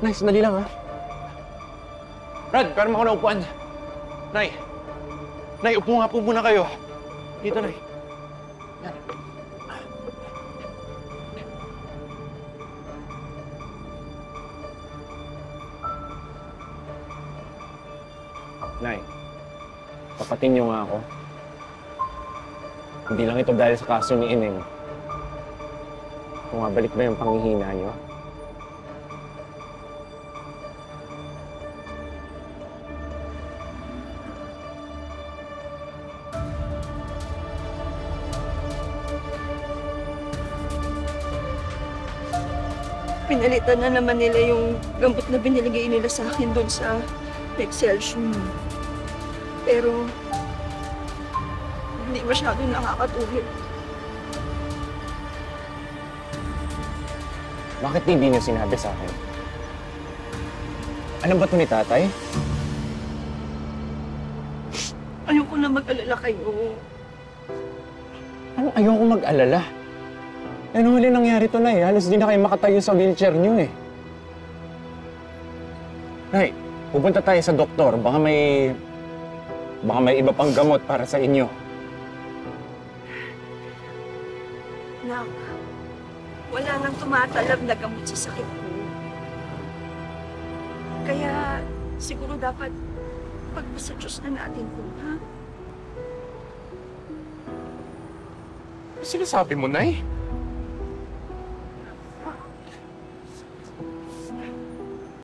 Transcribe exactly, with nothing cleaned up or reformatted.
Nay, sandali lang, ha? Brad, pero mo ako na upuan. Nay. Nay, upo nga po muna kayo. Dito, Nay. Yan. Nay, tapatin niyo nga ako. Hindi lang ito dahil sa kaso ni Ineng. Bumabalik ba yung panghihina niyo? Pinalitan na naman nila yung gamot na biniligay nila sa akin doon sa Excelsior. Pero, hindi masyado nakakatulog. Bakit hindi niyo sinabi sa akin? Alam ba ito ni tatay? Ayoko na mag-alala kayo. Anong ayoko mag-alala? Ano huli nangyari to, Nay? Halos di na kayo makatayo sa wheelchair niyo, eh. Nay, pupunta tayo sa doktor. Baka may... Baka may iba pang gamot para sa inyo. Nak, wala nang tumatalab na gamot sa sakit ko. Kaya siguro dapat pagpasa Diyos na natin ko, ha? Ano sinasabi mo, Nay?